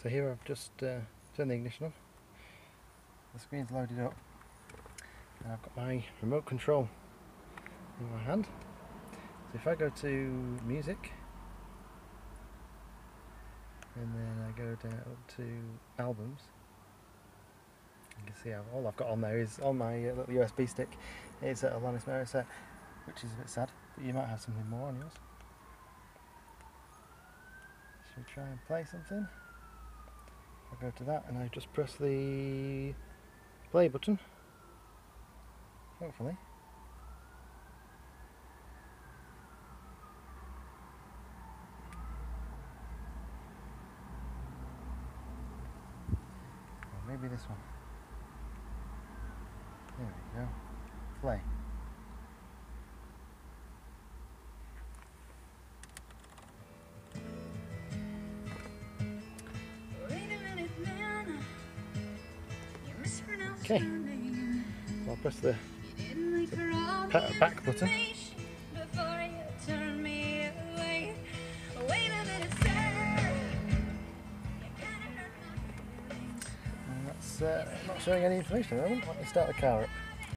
So here I've just turned the ignition on, the screen's loaded up, and I've got my remote control in my hand. So if I go to music, and then I go down up to albums, you can see all I've got on there is on my little USB stick is a Alanis Morissette, which is a bit sad, but you might have something more on yours. Should we try and play something? I go to that and I just press the play button, hopefully. Or maybe this one. There we go. Play. Okay, so I'll press the back button. And that's not showing any information at the moment. Let me start the car up.